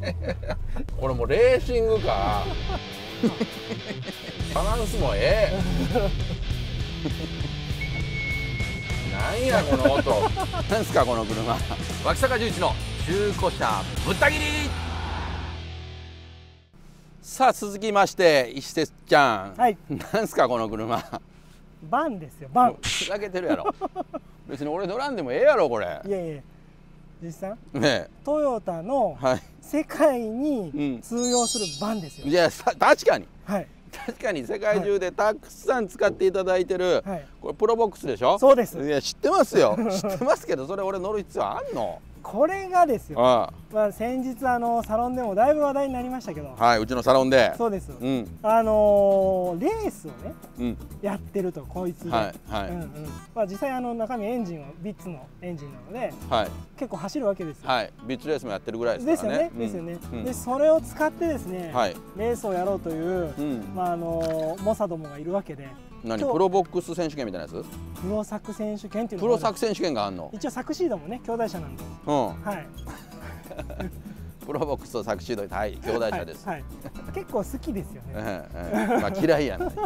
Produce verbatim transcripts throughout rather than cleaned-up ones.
これもうレーシングか。バランスもええ。なんやこの音。なんすかこの車。脇坂じゅういちの中古車ぶった切り。さあ続きまして石鉄ちゃん、はい、なんすかこの車。 バンですよ、バン。 ふざけてるやろ。別に俺乗らんでもええやろこれ。 いやいや、実さん、 ね、 トヨタの世界に通用するバンですよ。 いや確かに、 はい、 確かに世界中でたくさん使っていただいてる、はい、これプロボックスでしょ。 そうです。 いや知ってますよ。知ってますけどそれ俺乗る必要あんの。 これがですよ。ああ、まあ先日あのサロンでもだいぶ話題になりましたけど、 はい、うちのサロンで。 そうです。うん、あのー、レースをね、うん、やってるとこいつで、はいはい、うんうん、まあ実際あの中身エンジンはビッツのエンジンなので、はい、結構走るわけですよ。はい、 ビッツレースもやってるぐらいですからね。 ですよね。ですよね。でそれを使ってですね、はい、レースをやろうという、うん、まああのー、猛者どもがいるわけで。 何プロボックス選手権みたいなやつ？ プロサク選手権っていうのプロサク選手権があんの？ 一応サクシードもね兄弟車なんで。うん。はい。 プロボックスとサクシード、はい、兄弟車です。 はい。結構好きですよね。 まあ嫌いやな。はい。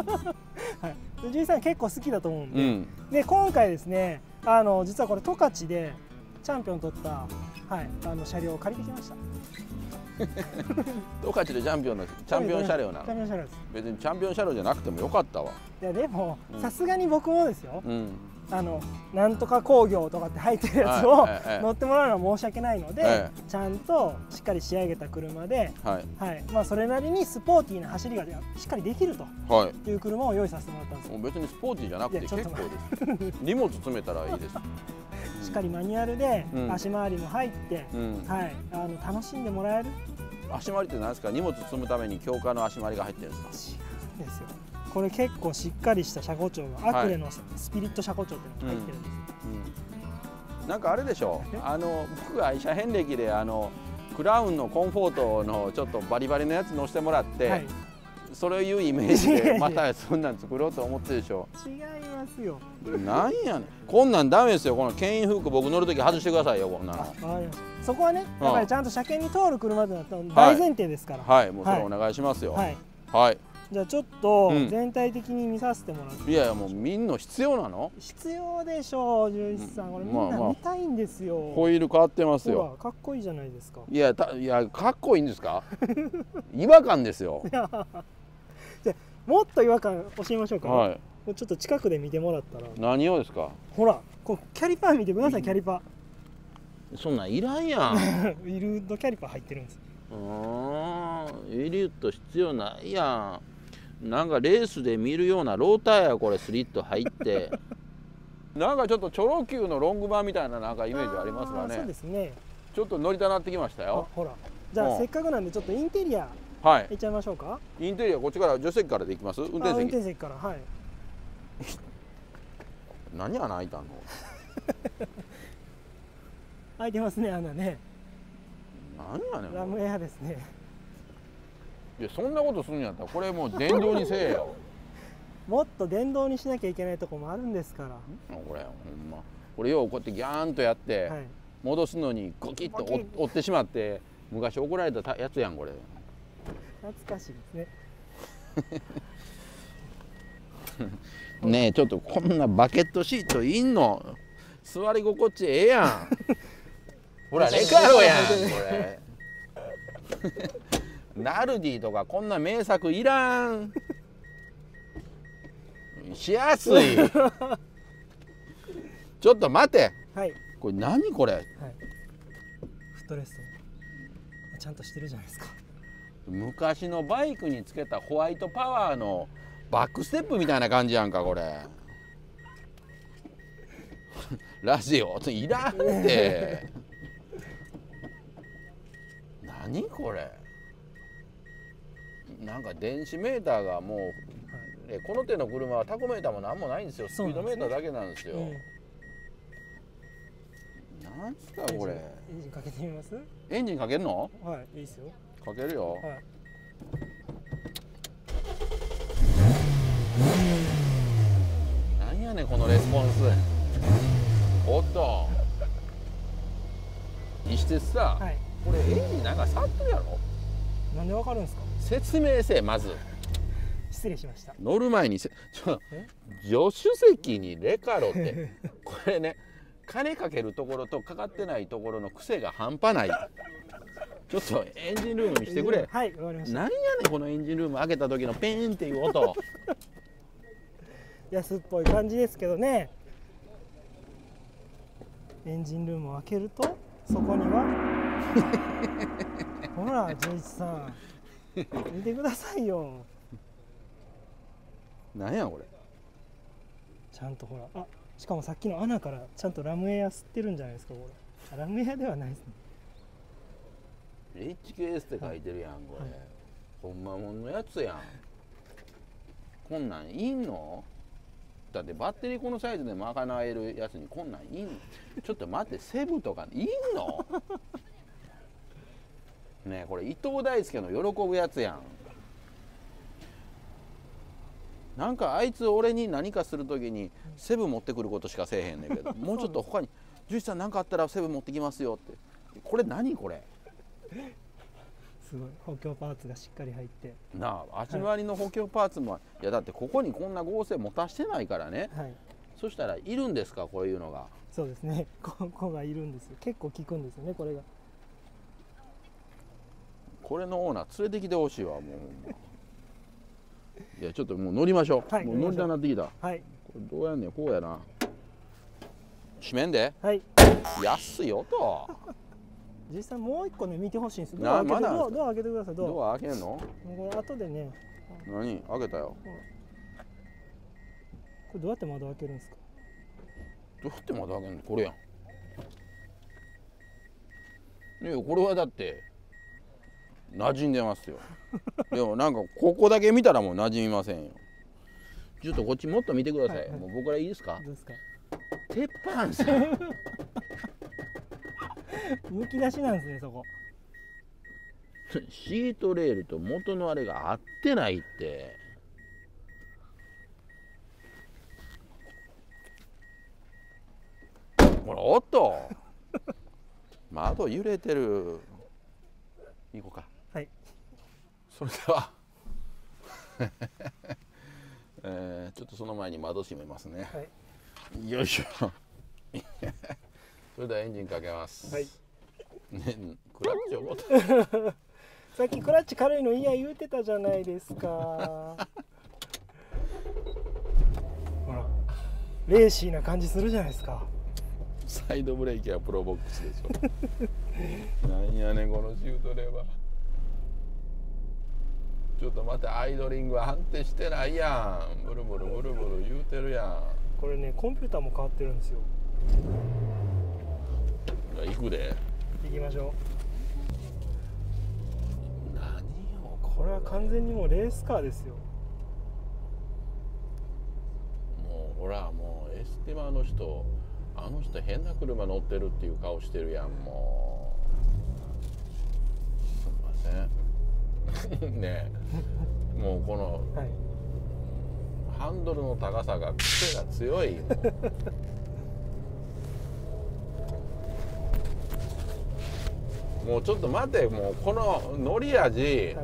じいさん結構好きだと思うんで。で今回ですね、あの実はこれ十勝でチャンピオン取ったはいあの車両を借りてきました。十勝でチャンピオンのチャンピオン車両なの。チャンピオン車両です。別にチャンピオン車両じゃなくてもよかったわ。いやでもさすがに僕もですよ。あのなんとか工業とかって入ってるやつを乗ってもらうのは申し訳ないので、ちゃんとしっかり仕上げた車で、はいまあそれなりにスポーティーな走りがしっかりできるという車を用意させてもらったんですよ。別にスポーティーじゃなくて結構です。荷物詰めたらいいです。しっかりマニュアルで足回りも入って、はい、あの楽しんでもらえる。足回りって何ですか？荷物積むために強化の足回りが入ってるんですか？違うんですよ。これ結構しっかりした車高調が、アクレのスピリット車高調っていうのが入ってるんです。うん、なんかあれでしょう。あの僕が愛車遍歴であのクラウンのコンフォートのちょっとバリバリのやつ乗せてもらって。はい、そういうイメージでまたそんなん作ろうと思ってるでしょ。違いますよ。なんやねん。こんなんダメですよ。この牽引フック僕乗るとき外してくださいよ。こんなの。そこはね、やっぱりちゃんと車検に通る車でなったら大前提ですから。はい、もうそれお願いしますよ。はい。はい。じゃあちょっと全体的に見させてもらって。いやいやもう見んの必要なの？必要でしょう、獣医さん。これみんな見たいんですよ。ホイール変わってますよ。かっこいいじゃないですか。いやいやかっこいいんですか？違和感ですよ。もっと違和感教えましょうか。はい。ちょっと近くで見てもらったら。何をですか。ほら、こうキャリパー見てください。キャリパー。そんなんいらんやん。ウィルウッドキャリパー入ってるんです。うん、ウィルウッド必要ないやん。なんかレースで見るようなローターやこれスリット入って。なんかちょっとチョロ Q のロング版みたいななんかイメージありますがね。そうですね。ちょっと乗りたなってきましたよ。ほら。じゃあせっかくなんでちょっとインテリア。はい。行っちゃいましょうか。インテリアこっちから助手席からで行きます？運転席。運転席からはい。何穴開いたの？開いてますね穴ね。何やねん。ラムエアですね。いやそんなことするんやったらこれもう電動にせえよ。もっと電動にしなきゃいけないとこもあるんですから。これほんま。これようこうやってギャーンとやって、はい、戻すのにゴキッと折ってしまって昔怒られたやつやんこれ。懐かしいですね。ねえちょっとこんなバケットシートいんの？座り心地ええやん。ほらレカロやんこれ。ナルディとかこんな名作いらん。しやすい。ちょっと待て。はい。これ何これ？はい。フットレスト。ちゃんとしてるじゃないですか。昔のバイクにつけたホワイトパワーのバックステップみたいな感じやんかこれ。ラジオいらんって。何これ。なんか電子メーターがもう、はい、この手の車はタコメーターも何もないんですよ。スピードメーターだけなんですよ。なんすかこれ。エンジンかけてみます？エンジンかけるの？はい、いいですよ。かけるよ。はい。なんやねんこのレスポンス。おっと。石鉄さ、はい、 これエンジンなんか触ってるやろ。 なんでわかるんですか。 説明せえまず。 失礼しました。 乗る前にせちょ助手席にレカロってこれね、金かけるところとかかってないところの癖が半端ない。ちょっとエンジンルームにしてくれ。 はい、わかりました。 なんやねんこのエンジンルーム開けた時のペーンっていう音。 安っぽい感じですけどね。エンジンルームを開けるとそこにはほら純一さん見てくださいよ。 なんやこれ。 ちゃんとほら、あ、しかもさっきの穴からちゃんとラムエア吸ってるんじゃないですかこれ。ラムエアではないですね。 エイチケーエス って書いてるやんこれ、はい、ほんまもんのやつやん。こんなんいんの。だってバッテリーこのサイズで賄えるやつにこんなんいんの。ちょっと待って、セブとかいんの。ねえこれ伊藤大輔の喜ぶやつやん。なんかあいつ俺に何かする時にセブ持ってくることしかせえへんねんけど、もうちょっと他に「ジュイさん何かあったらセブ持ってきますよ」って。これ何これ。 すごい補強パーツがしっかり入ってなあ、足回りの補強パーツも、はい、いやだってここにこんな合成持たしてないからね、はい、そしたらいるんですかこういうのが。 そうですね、ここがいるんですよ。結構効くんですよねこれが。 これのオーナー連れてきてほしいわもう。いやちょっともう乗りましょう、はい、もう乗りたなってきた。はい、これどうやんねん。こうやな。閉めんで。はい、安いよと。 実際もう一個ね見てほしいんです。ドア開けて、ドア、ドア開けてください。 ドア開けんの。もうこれ後でね。 何開けたよ。これどうやって窓開けるんですか。 どうやって窓開けるの。これやん。いやこれはだって馴染んでますよ。でもなんかここだけ見たらもう馴染みませんよ。ちょっとこっちもっと見てください。はいはい、もう僕らいいですか。どうですか。鉄板さん。 むき出しなんですねそこ。 シートレールと元のあれが合ってないって。ほらおっと窓揺れてる。行こうか。はい、それでは、えー、ちょっとその前に窓閉めますね。はい、よいしょ。それではエンジンかけます。はい。ね、クラッチ重た。 さっきクラッチ軽いのいや言うてたじゃないですか。ほら、レーシーな感じするじゃないですか。 サイドブレーキはプロボックスでしょ。なんやねんこのシュートレバー。ちょっと待って、アイドリングは安定してないやん。ブルブルブルブル言うてるやん。 これねコンピューターも変わってるんですよ。 行くで。 行きましょう。何よこれは完全にもうレースカーですよ。 もうほらもうエスティマの人、あの人変な車乗ってるっていう顔してるやん。もうすみません。ねえもうこの、はい、ハンドルの高さが癖が強い。もうちょっと待て、もうこの乗り味、はい、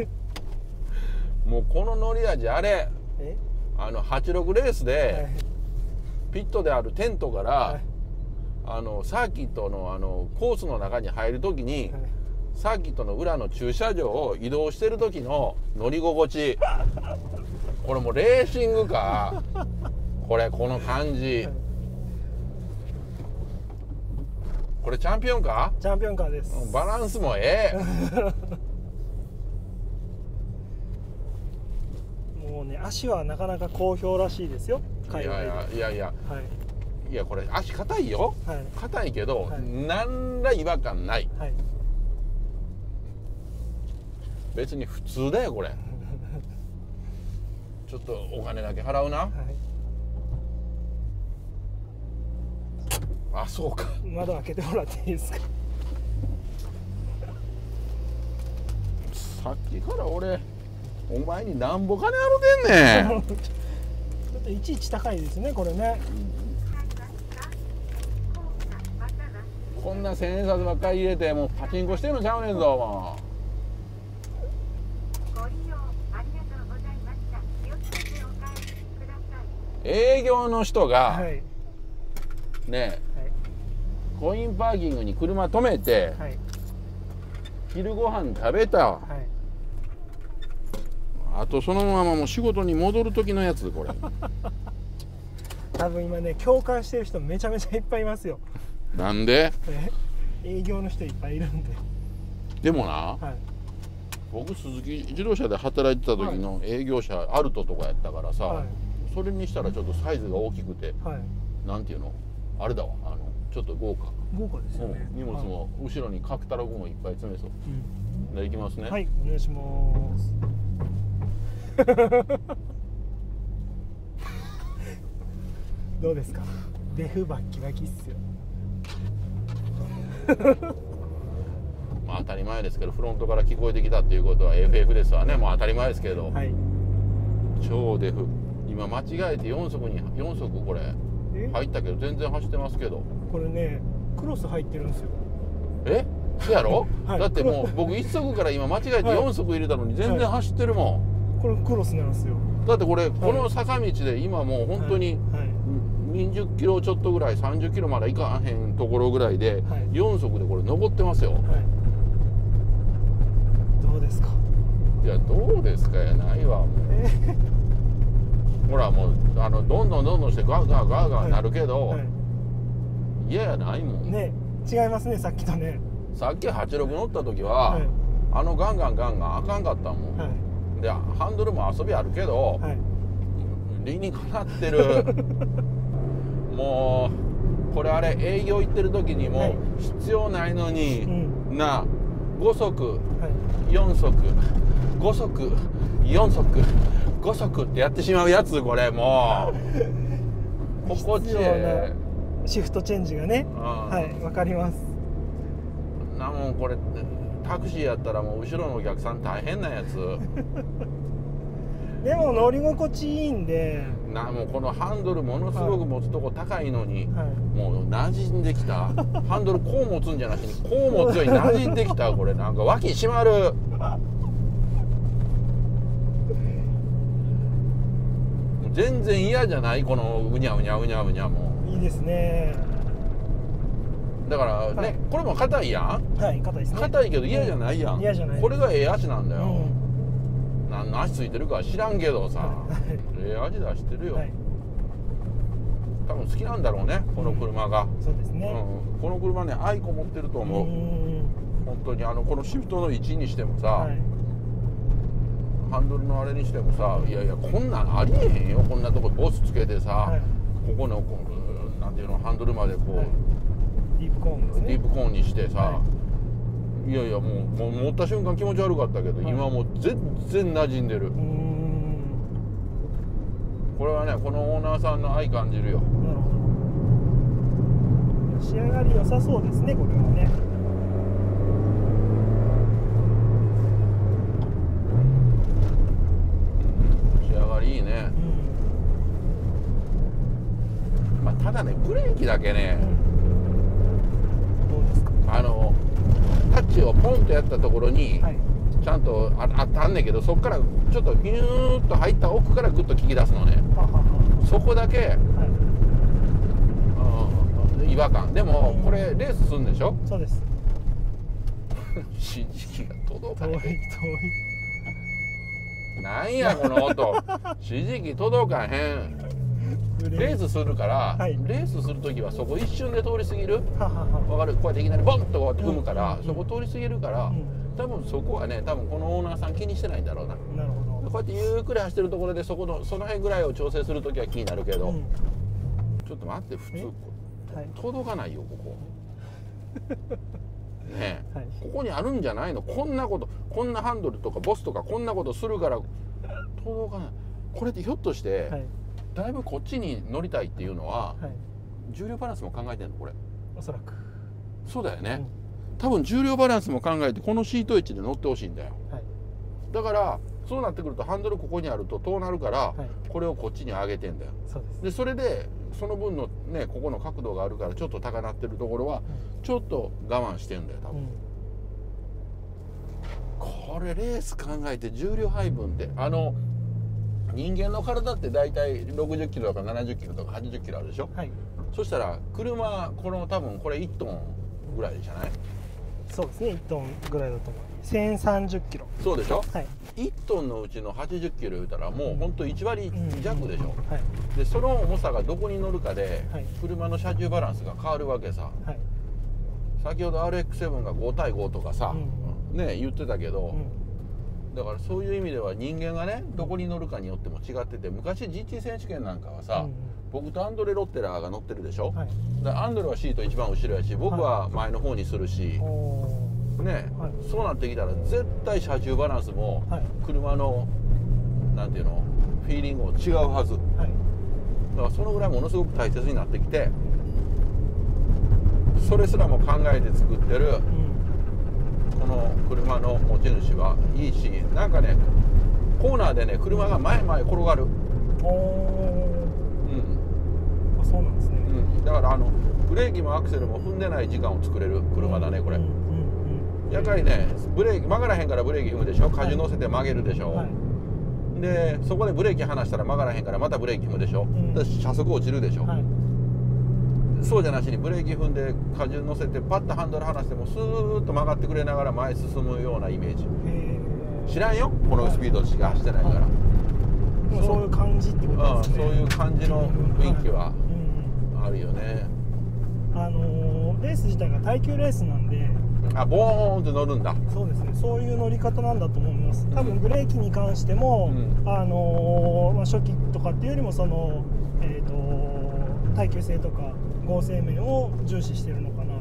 もうこの乗り味あれあのはちじゅうろくレースで、はい、ピットであるテントから、はい、あのサーキットのあのコースの中に入るときに、はい、サーキットの裏の駐車場を移動してる時の乗り心地。これもうレーシングカー。これこの感じ、はい、これチャンピオンカー？ チャンピオンカーです。 バランスもええ。 もうね足はなかなか好評らしいですよ。 いやいやいやいや、はい、いやこれ足硬いよ。硬、はい、いけど、はい、何ら違和感ない。はい、別に普通だよこれ。ちょっとお金だけ払うな。はい、あ、そうか。 窓開けてもらっていいですか。 さっきから俺お前になんぼ金払うてんねん。ちょっといちいち高いですねこれね。 こんな千円札ばっかり入れてもうパチンコしてんのちゃうねんぞもう。営業の人が、はい、ね、はい、コインパーキングに車止めて、はい、昼ご飯食べた、はい、あとそのままもう仕事に戻る時のやつこれ多分今ね共感してる人めちゃめちゃいっぱいいますよ。 なんで？ 営業の人いっぱいいるんで。 でもな、はい、僕鈴木自動車で働いてた時の営業車、はい、アルトとかやったからさ、はい、それにしたらちょっとサイズが大きくて、はい、なんていうのあれだわ、あのちょっと豪華豪華ですよね、 うん、荷物も後ろに角タラゴもいっぱい詰めそう、うん、で行きますね。 はい、お願いしますどうですか、デフバッキバキっすよまあ当たり前ですけどフロントから聞こえてきたっていうことは エフエフ ですわね。もう当たり前ですけど、はい、超デフ今間違えてよん速によん速これ入ったけど全然走ってますけど、 これねクロス入ってるんですよ。 えそうやろ、はい、だってもう僕いっ速から今間違えてよん速入れたのに全然走ってるもん、はいはい、これクロスなんですよ。 だってこれ、はい、この坂道で今もう本当ににじゅっキロちょっとぐらいさんじゅっキロまでいかへんところぐらいでよん速でこれ登ってますよ、はい、 どうですか。 いやどうですかやないわもう、えー、ほらもうあのどんどんどんどんしてガーガーガーガーなるけど、はいはい、嫌やないもんね。違いますねさっきとね。 さっきはちろく乗った時は、はい、あのガンガンガンガンあかんかったもん、はい、でハンドルも遊びあるけど、はい、理にかなってるもうこれあれ営業行ってる時にも必要ないのに、はい、なご速、はい、よん速ご速よん速ご速ってやってしまうやつこれもう心地いいシフトチェンジがね、はいわかります。 なもんこれタクシーやったらもう後ろのお客さん大変なやつでも乗り心地いいんでな、もうこのハンドルものすごく持つとこ高いのに、はい、もう馴染んできたハンドルこう持つんじゃなしにこう持つように馴染んできたこれなんか脇締まる全然嫌じゃないこのうにゃうにゃうにゃうにゃもいいですね。 だからね、はい、これも硬いやん。 はい硬いですね。 硬いけど嫌じゃないやん、うん、嫌じゃない。これがええ足なんだよ、うん、何の足ついてるかは知らんけどさ、はい、ええ味出してるよ、はい、多分好きなんだろうねこの車が、 うん、そうですね、 うん、この車ね愛子持ってると思う。うん本当にあのこのシフトの位置にしてもさ、はい、ハンドルのあれにしてもさ、いやいやこんなんありえへんよこんなとこボスつけてさ、はい、ここのこのなんていうのハンドルまでこう、はい、 ディープコーンですね。ディープコーンにしてさ、はい、いやいやもう、もう持った瞬間気持ち悪かったけど、はい、今もう全然馴染んでる。うーんこれはねこのオーナーさんの愛感じるよ。なるほど。仕上がり良さそうですねこれはね。 仕上がりいいね。うん、まあただねブレーキだけね、うん、どうですか。あのタッチをポンとやったところに、はい、ちゃんと あ, あったんねんけどそこからちょっとビューッと入った奥からグッと効き出すのね。はははそこだけ、はい、うん、違和感。でもこれレースするんでしょ。 そうです指示器が届かない。遠い遠い。なんやこの音指示器届かへん。レースするから、はい、レースする時はそこ一瞬で通り過ぎる。わかる。こうやっていきなりボンとこうやって踏むから、うん、そこ通り過ぎるから、うん、多分そこはね多分このオーナーさん気にしてないんだろうな。なるほど。こうやってゆっくり走ってるところでそこのその辺ぐらいを調整する時は気になるけど、うん、ちょっと待って普通、はい、届かないよここねえ、はい、ここにあるんじゃないの。こんなことこんなハンドルとかボスとかこんなことするから届かない。これってひょっとして、はい、だいぶこっちに乗りたいっていうのは、はい、重量バランスも考えてんのこれ。 おそらくそうだよね、うん、多分重量バランスも考えてこのシート位置で乗ってほしいんだよ、はい、だからそうなってくるとハンドルここにあると遠なるから、はい、これをこっちに上げてんだよ。そうです。でそれでその分のねここの角度があるからちょっと高鳴ってるところはちょっと我慢してんだよ多分、うん、これレース考えて重量配分ってあの人間の体って大体ろくじゅっキロとかななじゅっキロとかはちじゅっキロあるでしょ、はい、そしたら車この多分これいちトンぐらいじゃない？ そうですね、いちトンぐらいだと思う。せんさんじゅっキロ。 そうでしょ、はい、いちトンのうちのはちじゅっキロ言うたらもうほんといちわり弱でしょ、うんうんうん、はい、でその重さがどこに乗るかで、はい、車の車重バランスが変わるわけさ、はい、先ほど アールエックスセブン がごたいごとかさ、うんうん、ね言ってたけど、うん、だからそういう意味では人間がねどこに乗るかによっても違ってて、昔 ジーティー 選手権なんかはさ、うんうん、僕とアンドレ・ロッテラーが乗ってるでしょ、はい、でアンドレはシート一番後ろやし僕は前の方にするし、はい、ね、はい、そうなってきたら絶対車重バランスも車のなんていうのフィーリングも違うはず、はい、だからそのぐらいものすごく大切になってきて、それすらも考えて作ってる、うん、この車の持ち主はいいし、なんかねコーナーでね車が前々転がる。おー、うん、あ、そうなんですね、うん、だからあのブレーキもアクセルも踏んでない時間を作れる車だねこれ、うんうんうん、やっぱりねブレーキ曲がらへんからブレーキ踏むでしょ、荷重乗せて曲げるでしょ、はい、でそこでブレーキ離したら曲がらへんからまたブレーキ踏むでしょ、うん、で車速落ちるでしょ、はい、そうじゃなしにブレーキ踏んで荷重乗せてパッとハンドル離してもスーッと曲がってくれながら前進むようなイメージ。知らんよこのスピードしか走ってないから、はい、 そういう感じってことですね、 うん、そういう感じの雰囲気はあるよね、 うん、あのー、レース自体が耐久レースなんで、 あ、ボーンって乗るんだ。 そうですね、そういう乗り方なんだと思います。多分ブレーキに関しても、うん、あのーまあ、初期とかっていうよりもその、えーと、耐久性とか合成面を重視してるのかなと。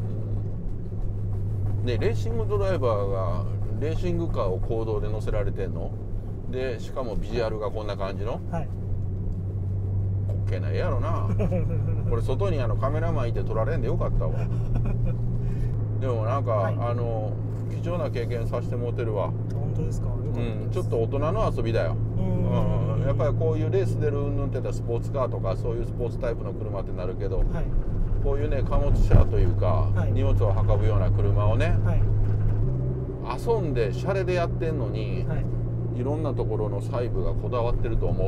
でレーシングドライバーがレーシングカーを公道で乗せられてんので、しかもビジュアルがこんな感じの、はい、滑稽な絵やろなこれ外にあのカメラマンいて撮られんでよかったわでもなんか、はい、あの貴重な経験させてもらってるわ。 本当ですか？ うん、ちょっと大人の遊びだよ。うん、やっぱりこういうレース出るうんぬんってたスポーツカーとかそういうスポーツタイプの車ってなるけど、はい、こういうね貨物車というか、はい、荷物を運ぶような車をね、はい、遊んでシャレでやってんのに、はい、いろんなところの細部がこだわってると思う、はい、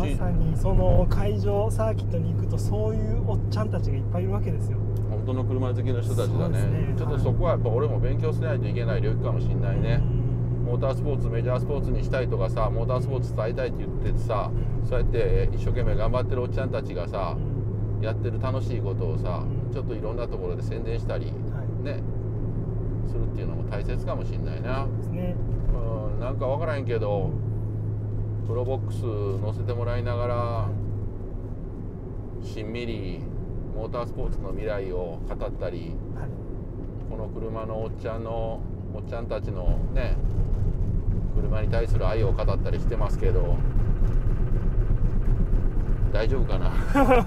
うん、まさにその会場サーキットに行くとそういうおっちゃんたちがいっぱいいるわけですよ。 本当の車好きの人たちだ ね, ねちょっとそこはやっぱ俺も勉強しないといけない領域かもしれないね、うん、モータースポーツメジャースポーツにしたいとかさ、モータースポーツ伝えたいって言っててさ、うん、そうやって一生懸命頑張ってるおっちゃんたちがさ、うん、やってる楽しいことをさ、うん、ちょっといろんなところで宣伝したり、はい、ねするっていうのも大切かもしれないな。そうですね、うん、なんか分からへんけどプロボックス乗せてもらいながらしんみりモータースポーツの未来を語ったり、はい、この車のおっちゃんのおっちゃんたちのね車に対する愛を語ったりしてますけど大丈夫かな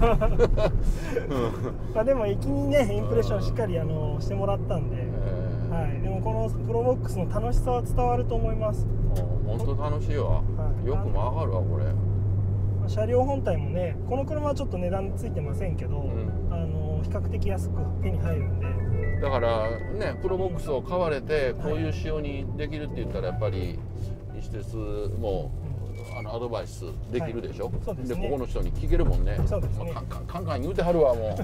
まあでも粋にねインプレッションしっかりあのしてもらったんで、えーはい、でもこのプロボックスの楽しさは伝わると思います。 本当楽しいわ、はい、よくも上がるわこれ。 車両本体もねこの車はちょっと値段ついてませんけど、うん、あの比較的安く手に入るんで、 だからねプロボックスを買われてこういう仕様にできるって言ったらやっぱり石鉄もあのアドバイスできるでしょ、はい、そうですね、でここの人に聞けるもんね。そうですね、まあ、カンカンカンカン言うてはるわもう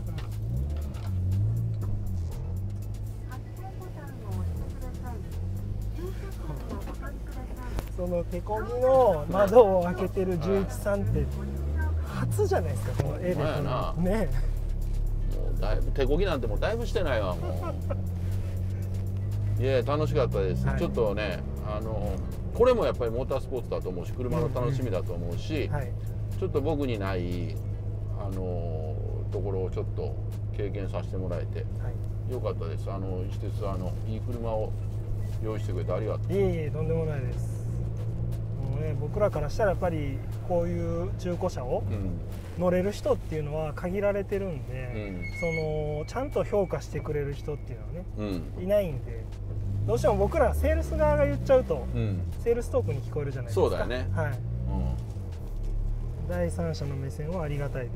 その手こぎの窓を開けてるじゅういちさんって初じゃないですかこの絵で。ね、 もうだいぶ手こぎなんてもうだいぶしてないわもういや楽しかったです、はい、ちょっとねあのこれもやっぱりモータースポーツだと思うし車の楽しみだと思うし、うんうんはい、ちょっと僕にないあのところをちょっと経験させてもらえて、はい、よかったです。あの石鉄あのいい車を用意してくれてありがとう。 いえいえとんでもないです。もうね僕らからしたらやっぱりこういう中古車を乗れる人っていうのは限られてるんで、うん、そのちゃんと評価してくれる人っていうのはね、うん、いないんでどうしても僕らセールス側が言っちゃうと、うん、セールストークに聞こえるじゃないですか。 そうだよね、はい、 第三者の目線はありがたいです。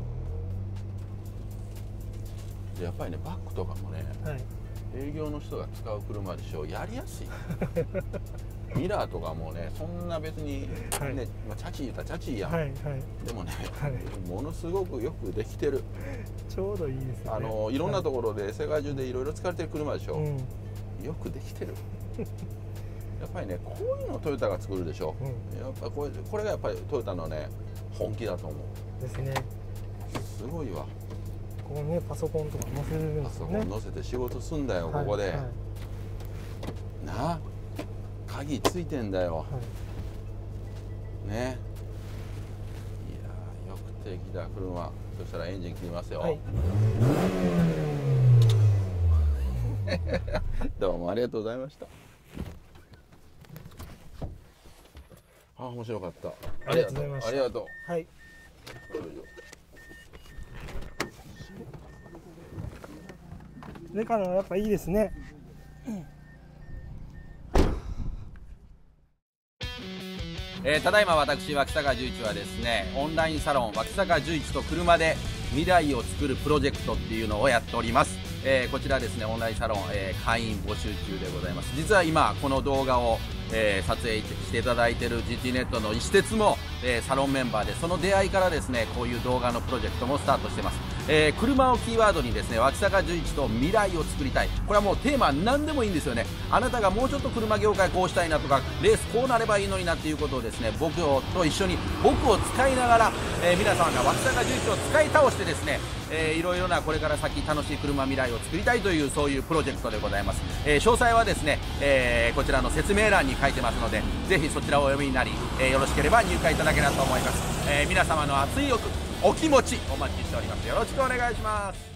やっぱりねバックとかもね、はい、営業の人が使う車でしょ、やりやすいミラーとかもねそんな別にね、はい、まあ、チャチー言ったらチャチーやん、はいはい、でもね、はい、ものすごくよくできてる。 ちょうどいいですね。 あのいろんなところで世界中でいろいろ使われてる車でしょ、うん、よくできてるやっぱりねこういうのをトヨタが作るでしょ、うん、やっぱこれこれがやっぱりトヨタのね本気だと思うですね。 すごいわ。 ここねパソコンとか載せるんですよね。 パソコン載せて仕事すんだよ、はい、ここで、はい、なあ鍵ついてんだよ、はい、ね。いやよくできた車。そしたらエンジン切りますよ、はい、どうもありがとうございました。あ、面白かった。 ありがとうございました。 ありがとう。 はい。上からやっぱいいですね。 えー、ただいま私脇坂じゅういちはですね、オンラインサロン脇坂じゅういちと車で未来を作るプロジェクトっていうのをやっております。えー、こちらですね、オンラインサロン、えー、会員募集中でございます。実は今この動画を、えー、撮影していただいている ジーティー ネットの石鉄も、えー、サロンメンバーで、その出会いからですねこういう動画のプロジェクトもスタートしてます。えー、車をキーワードにですね脇坂じゅういちと未来を作りたい、これはもうテーマ何でもいいんですよね。あなたがもうちょっと車業界こうしたいなとか、レースこうなればいいのになっていうことをですね僕と一緒に僕を使いながら、えー、皆様が脇坂じゅういちを使い倒してですね、えー、いろいろなこれから先楽しい車未来を作りたいというそういうプロジェクトでございます。えー、詳細はですね、えー、こちらの説明欄に書いてますので、ぜひそちらをお読みになり、えー、よろしければ入会いただければと思います。えー、皆様の熱いお気持ちお待ちしております。よろしくお願いします。